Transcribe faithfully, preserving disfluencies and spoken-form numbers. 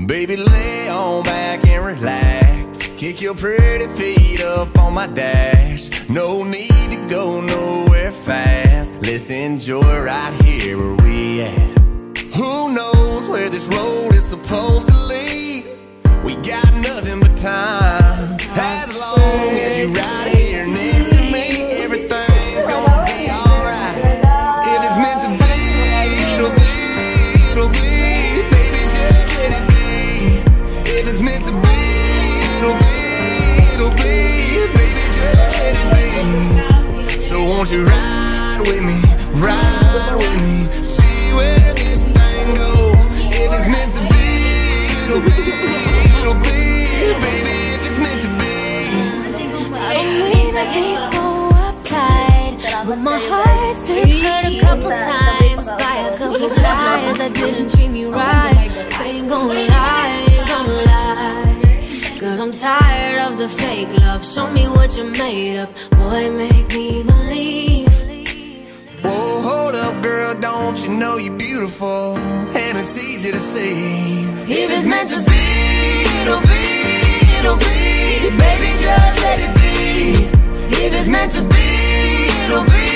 Baby, lay on back and relax. Kick your pretty feet up on my dash. No need to go nowhere fast. Let's enjoy right here where we at. Who knows where this road is supposed to lead? We got nothing but time. As long as you ride here next to me, everything's gonna be alright. If it's meant to be, it'll be, it'll be. Baby, just let it be. If it's meant to be, it'll be, it'll be. Baby, just let it be. So won't you ride with me, ride with me, see where this thing goes. If it's meant to be, it'll be, it'll be. Baby, if it's meant to be. I don't mean to be so uptight, but my heart's been hurt a couple times by a couple guys that didn't treat me right. I ain't gonna lie, ain't gonna lie, cause I'm tired of the fake love. Show me what you're made of, boy, make me believe. Whoa, hold up, girl, don't you know you're beautiful? And it's easy to see. If it's meant to be, it'll be, it'll be. Baby, just let it be. If it's meant to be, it'll be.